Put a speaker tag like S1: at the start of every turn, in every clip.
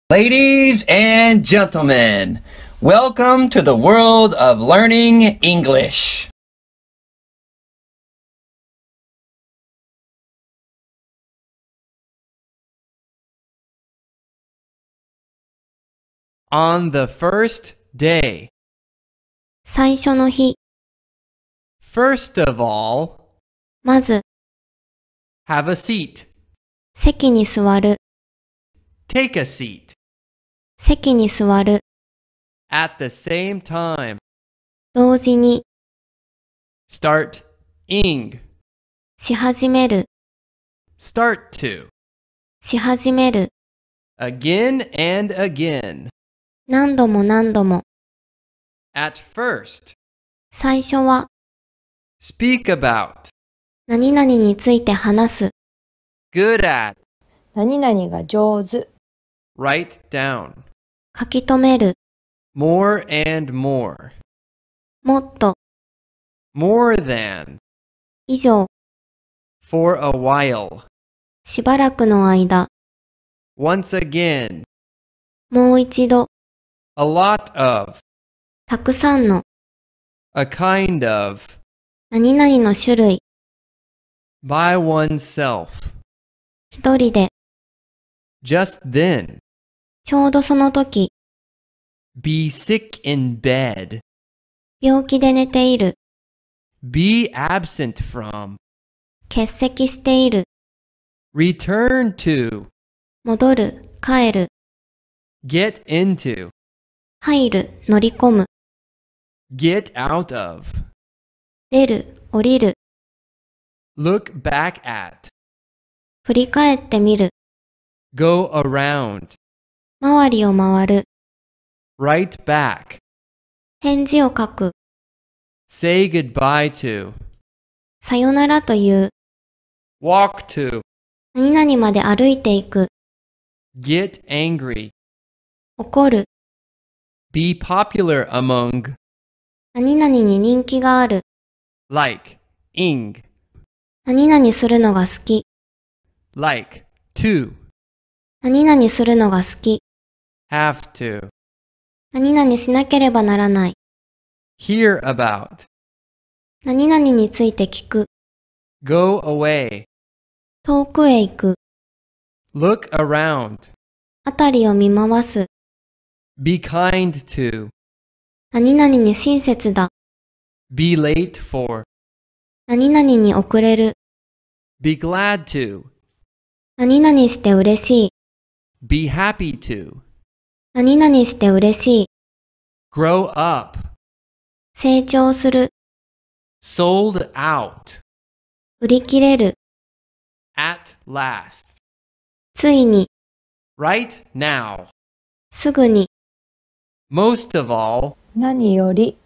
S1: Ladies and gentlemen, welcome to the world of learning English. On the first day.
S2: 最初の日、
S1: First of all,
S2: まず
S1: have a seat.
S2: 席に座る、
S1: Take a seat.
S2: 席に座る、
S1: At the same time.
S2: 同時に
S1: Start ing.
S2: し始める、
S1: Start to.
S2: し始める、
S1: Again and again.
S2: 何度も何度も、
S1: At first.
S2: 最初は
S1: Speak about.
S2: 何々について話す、
S1: Good at.
S3: 何々が上手。
S1: Write down.
S2: 書き留める、
S1: More and more.
S2: もっと、
S1: More than.
S2: 以上、
S1: For a while.
S2: しばらくの間、
S1: Once again.
S2: もう一度、
S1: A lot of.
S2: たくさんの、
S1: A kind of.
S2: 何々の種類、
S1: By oneself.
S2: 一人で、
S1: Just then.
S2: ちょうどその時、
S1: Be sick in bed.
S2: 病気で寝ている、
S1: Be absent from.
S2: 欠席している、
S1: Return to.
S2: 戻る、帰る、
S1: Get into.
S2: 入る、乗り込む、
S1: Get out of.
S2: 出る、降りる、
S1: Look back at.
S2: 振り返ってみる、
S1: Go around.
S2: 周りを回る、
S1: Write back.
S2: 返事を書く、
S1: Say goodbye to.
S2: さよならという、
S1: Walk to.
S2: 何々まで歩いていく、
S1: Get angry.
S2: 怒る、
S1: Be popular among.
S2: 何々に人気がある、
S1: Like. Ing.
S2: 何々するのが好き、
S1: Like. To.
S2: 何々するのが好き、
S1: Have to.
S2: 何々しなければならない、
S1: Hear about.
S2: 何々について聞く、
S1: Go away.
S2: 遠くへ行く、
S1: Look around.
S2: あたりを見回す、
S1: Be kind to.
S2: 何々に親切だ、
S1: Be late for.
S2: 何々に遅れる、
S1: Be glad to.
S2: 何々して嬉しい、
S1: Be happy to.
S2: 何々して嬉しい、
S1: Grow up.
S2: 成長する、
S1: Sold out.
S2: 売り切れる、
S1: At last.
S2: ついに、
S1: Right now.
S2: すぐに、
S1: Most of all.
S3: 何より。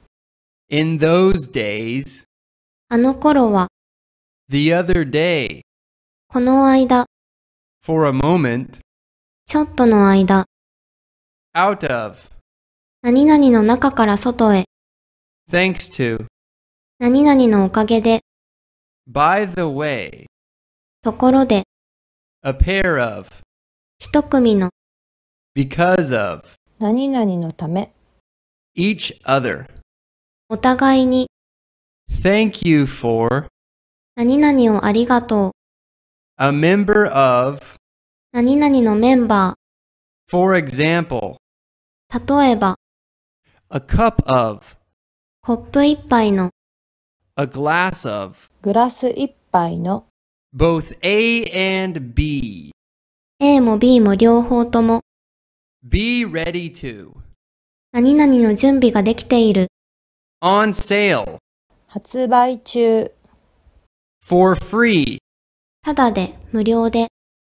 S1: In those days.
S2: あの頃は、
S1: The other day.
S2: この間、
S1: For a moment.
S2: ちょっとの間、
S1: Out of.
S2: 何々の中から外へ、
S1: Thanks to.
S2: 何々のおかげで、
S1: By the way.
S2: ところで、
S1: A pair of.
S2: 一組の、
S1: Because of.
S3: 何々のため。
S1: Each other.
S2: お互いに、
S1: Thank you for.
S2: 何々をありがとう、
S1: A member of.
S2: 何々のメンバ
S1: For example.
S2: ー、例えば、
S1: A cup of.
S2: コップ一杯の、
S1: A glass of.
S3: グラス一杯の。
S1: Both A and B.
S2: A も B も両方とも、
S1: Be ready to.
S2: 何々の準備ができている、
S1: On sale.
S3: 発売中。
S1: For free.
S2: ただで、無料で、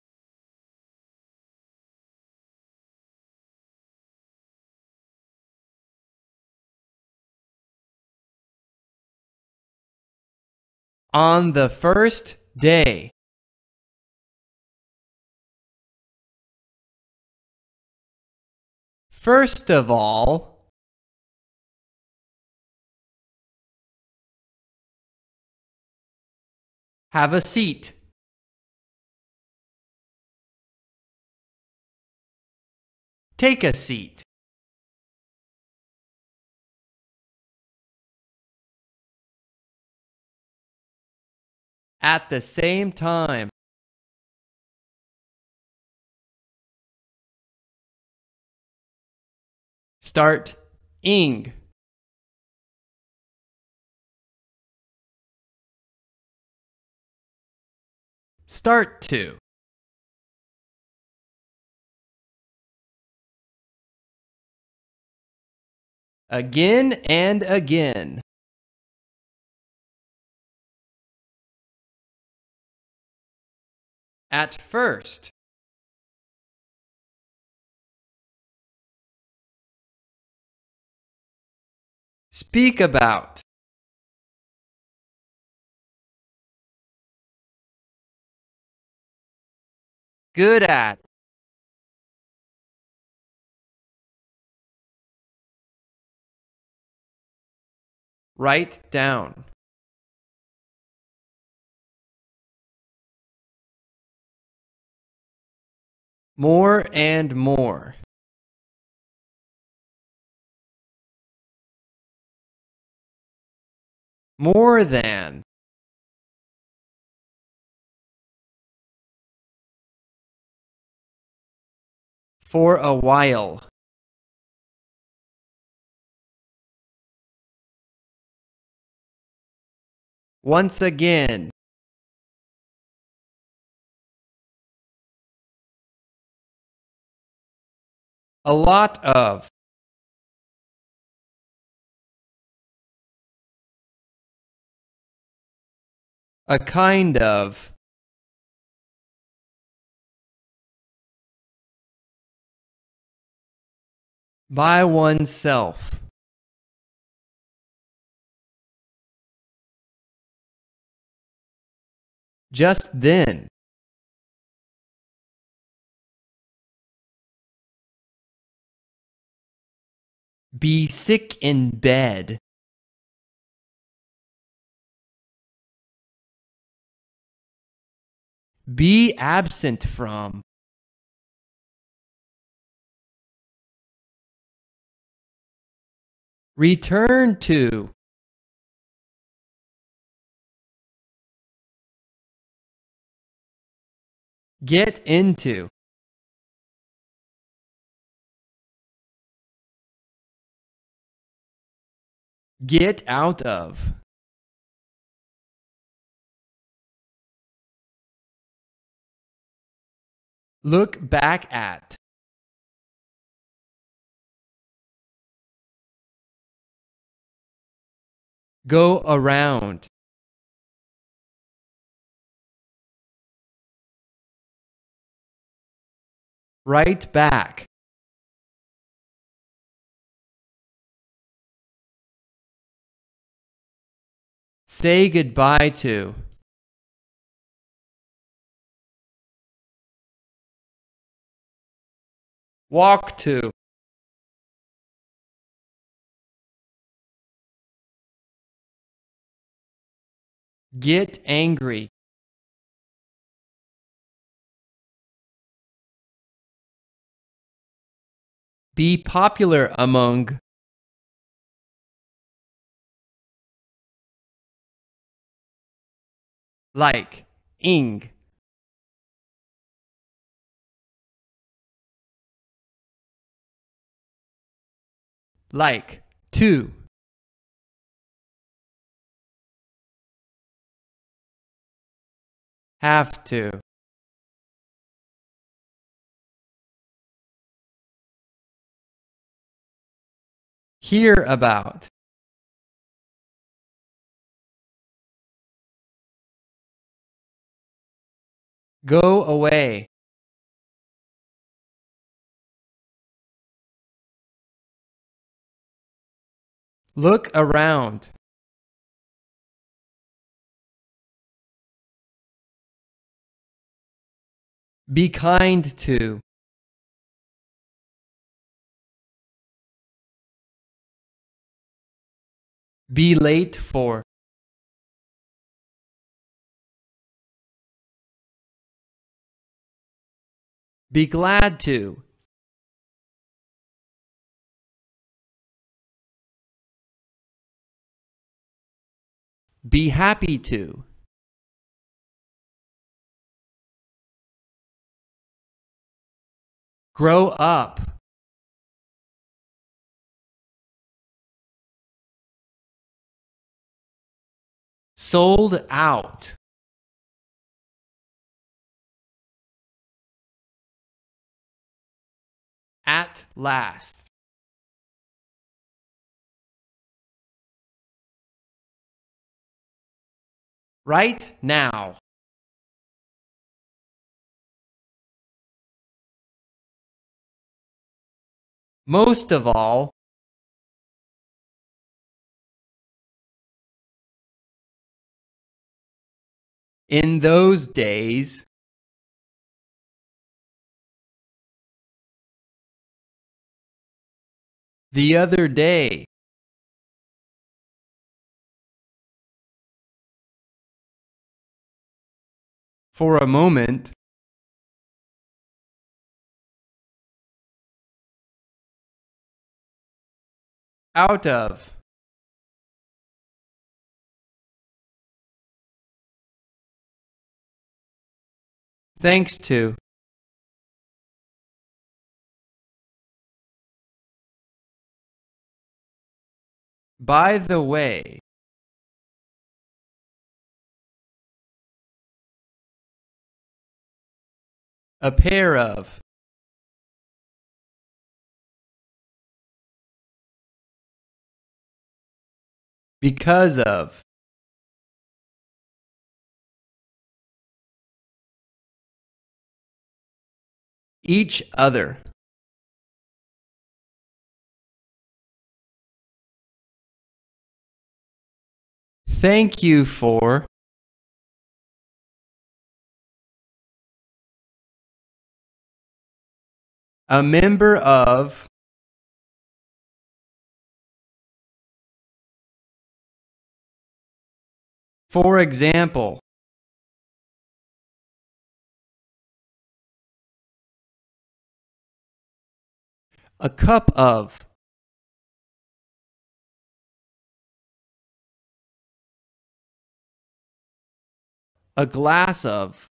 S1: On the first day. First of all. Have a seat. Take a seat. At the same time. Start ing. Start to. Again and again. At first. Speak about. Good at. Write down. More and more. More than. For a while. Once again. A lot of. A kind of. By oneself. Just then. Be sick in bed. Be absent from. Return to. Get into. Get out of. Look back at. Go around. Right back. Say goodbye to. Walk to. Get angry. Be popular among. Like, ing. Like, to. Have to. Hear about. Go away. Look around. Be kind to. Be late for. Be glad to. Be happy to. Grow up. Sold out. At last. Right now. Most of all. In those days. The other day. For a moment. Out of. Thanks to. By the way. A pair of. Because of. Each other. Thank you for. A member of. For example. A cup of. A glass of.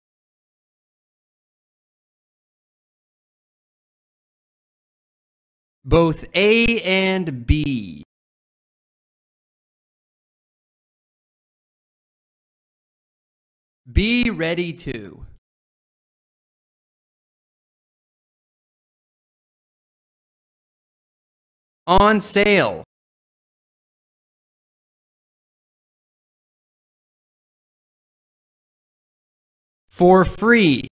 S1: Both A and B. Be ready to. On sale. For free.